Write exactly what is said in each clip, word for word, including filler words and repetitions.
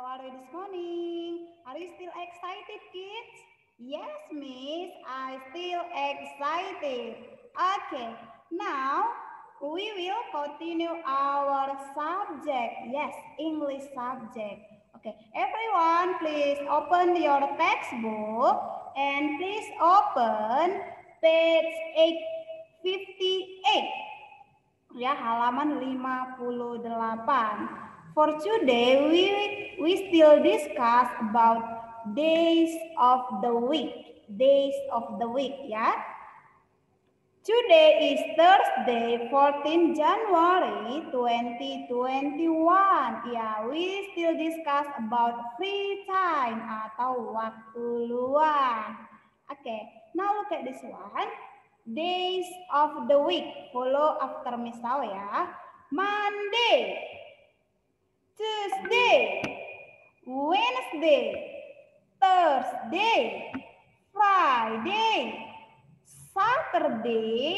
are you this morning? Are you still excited, kids? Yes, Miss, I still excited. Okay, now we will continue our subject. Yes, English subject. Okay, everyone, please open your textbook and please open page eight fifty-eight. Ya, halaman lima puluh delapan. For today we we still discuss about days of the week. Days of the week ya. Today is Thursday, fourteenth January twenty twenty-one. Ya, we still discuss about free time atau waktu luang. Okay, now look at this one. Days of the week. Follow after Miss Tao ya. Monday, Tuesday, Wednesday, Thursday, Friday, Saturday,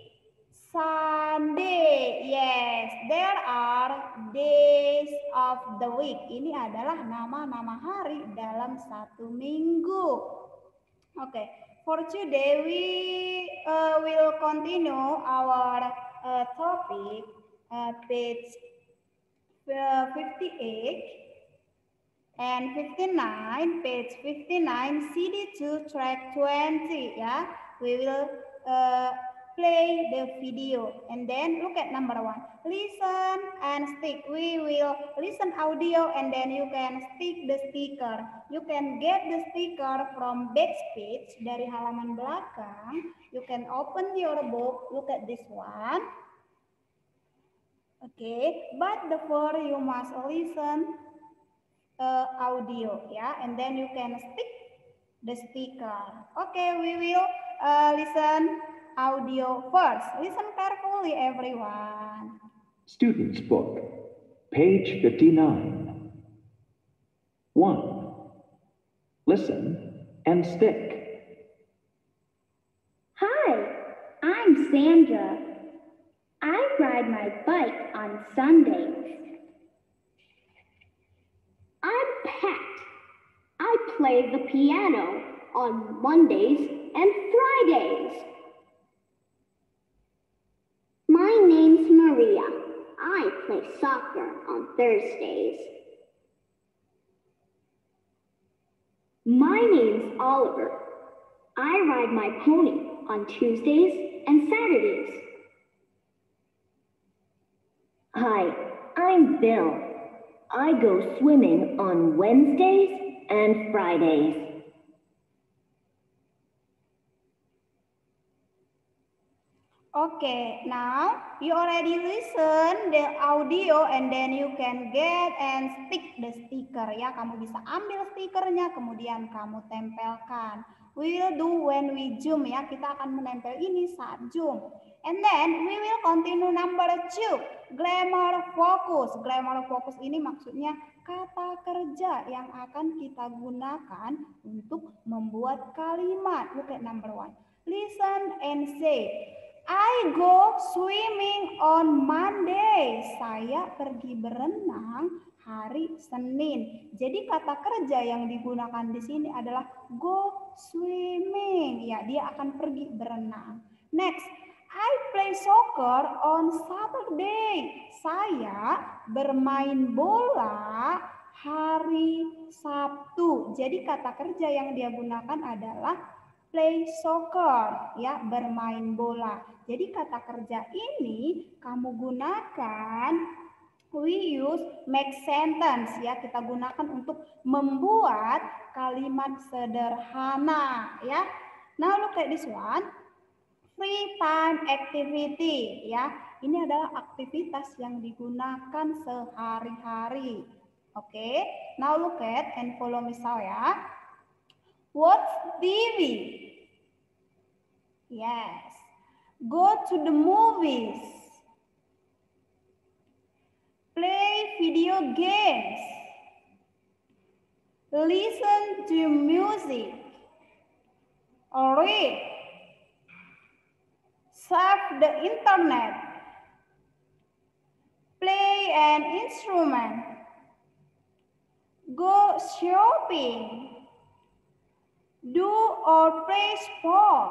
Sunday. Yes, there are days of the week. Ini adalah nama-nama hari dalam satu minggu. Oke. Okay. For today, we uh, will continue our uh, topic, uh, page uh, fifty-eight and fifty-nine, page fifty-nine, C D two, track twenty. Ya, we will uh, play the video and then look at number one. Listen and stick. We will listen audio and then you can stick the sticker. You can get the sticker from back page dari halaman belakang. You can open your book. Look at this one. Okay, but before you must listen uh, audio, yeah, and then you can stick the sticker. Okay, we will uh, listen audio first. Listen carefully, everyone. Student's Book, page fifty-nine. One. Listen and stick. Hi, I'm Sandra. I ride my bike on Sundays. I'm Pat. I play the piano on Mondays and Fridays. My name's Maria. I play soccer on Thursdays. My name's Oliver. I ride my pony on Tuesdays and Saturdays. Hi, I'm Bill. I go swimming on Wednesdays and Fridays. Okay, now you already listen the audio and then you can get and stick the sticker ya. Kamu bisa ambil stikernya kemudian kamu tempelkan. We will do when we zoom ya. Kita akan menempel ini saat zoom. And then we will continue number two. Grammar focus. Grammar focus ini maksudnya kata kerja yang akan kita gunakan untuk membuat kalimat. Look at number one. Listen and say. I go swimming on Monday. Saya pergi berenang hari Senin. Jadi kata kerja yang digunakan di sini adalah go swimming. Ya, dia akan pergi berenang. Next, I play soccer on Saturday. Saya bermain bola hari Sabtu. Jadi kata kerja yang dia gunakan adalah play soccer, ya, bermain bola. Jadi kata kerja ini kamu gunakan, we use make sentence, ya, kita gunakan untuk membuat kalimat sederhana, ya. Now look at this one, free time activity, ya. Ini adalah aktivitas yang digunakan sehari-hari. Oke, okay. Now look at and follow me saya. Watch T V. Yes. Go to the movies. Play video games. Listen to music. Read. Surf the internet. Play an instrument. go shopping, do or play sport,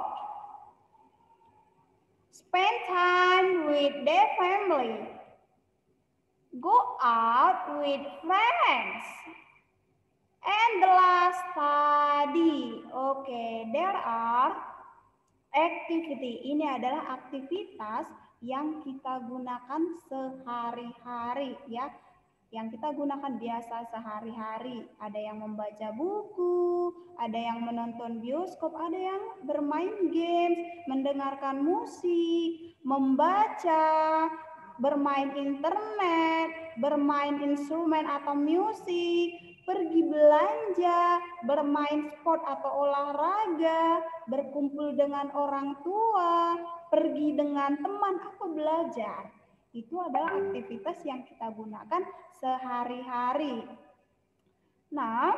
spend time with their family, go out with friends, and the last study. Oke, okay, there are activity. Ini adalah aktivitas yang kita gunakan sehari-hari ya. Yang kita gunakan biasa sehari-hari. Ada yang membaca buku, ada yang menonton bioskop, ada yang bermain games, mendengarkan musik, membaca, bermain internet, bermain instrumen atau musik, pergi belanja, bermain sport atau olahraga, berkumpul dengan orang tua, pergi dengan teman atau belajar. Itu adalah aktivitas yang kita gunakan sehari-hari. Nah,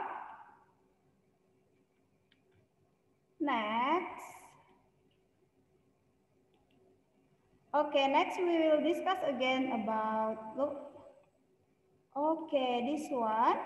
next. Okay, next we will discuss again about, look. Okay, this one.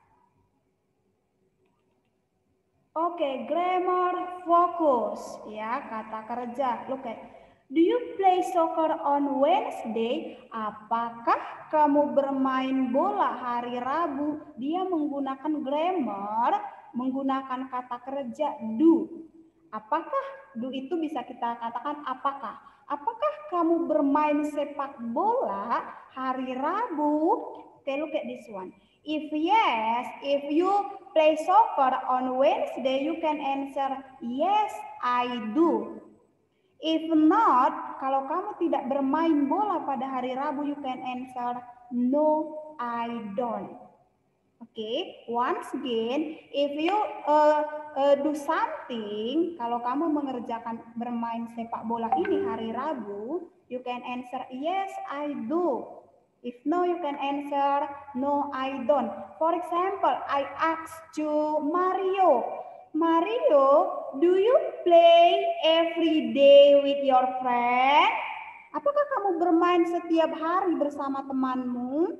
Okay, grammar focus. Ya, kata kerja. Look at. Do you play soccer on Wednesday? Apakah kamu bermain bola hari Rabu? Dia menggunakan grammar, menggunakan kata kerja do. Apakah do itu bisa kita katakan apakah? Apakah kamu bermain sepak bola hari Rabu? Okay, look at this one. If yes, if you play soccer on Wednesday, you can answer yes, I do. If not, kalau kamu tidak bermain bola pada hari Rabu, you can answer no, I don't. Oke, okay. Once again, if you uh, uh, do something, kalau kamu mengerjakan bermain sepak bola ini hari Rabu, you can answer yes, I do. If no, you can answer no, I don't. For example, I asked to Mario, Mario, do you play every day with your friend? Apakah kamu bermain setiap hari bersama temanmu?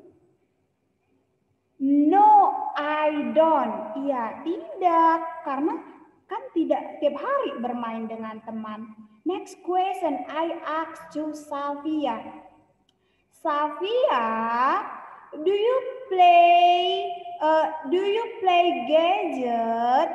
No, I don't. Iya, tidak. Karena kan tidak tiap hari bermain dengan teman. Next question, I asked to Safia. Safia, do you play, uh, do you play gadget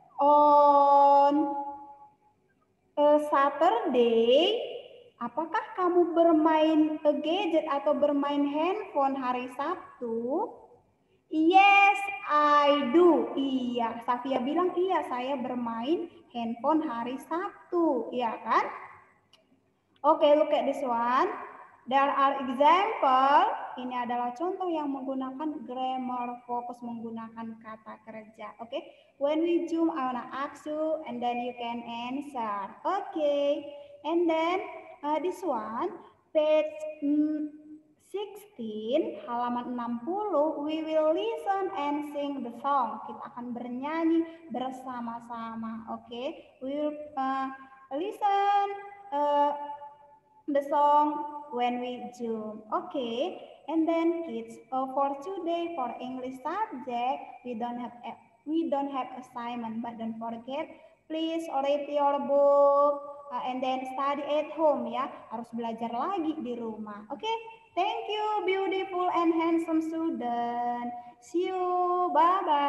on uh, Saturday? Apakah kamu bermain uh, gadget atau bermain handphone hari Sabtu? Yes, I do. Iya, Safia bilang iya, saya bermain handphone hari Sabtu, iya kan? Oke, okay, look at this one. There are example. Ini adalah contoh yang menggunakan grammar focus, menggunakan kata kerja. Oke, okay? When we zoom, I wanna ask you, and then you can answer. Oke, okay. And then uh, this one, page mm, sixteen, halaman enam puluh, we will listen and sing the song. Kita akan bernyanyi bersama-sama. Oke, okay? We will uh, listen uh, the song when we zoom. Okay, and then kids, uh, for today for English subject we don't have we don't have assignment, but don't forget, please read your book uh, and then study at home ya. Harus belajar lagi di rumah. Oke, okay? Thank you beautiful and handsome student. See you, bye bye.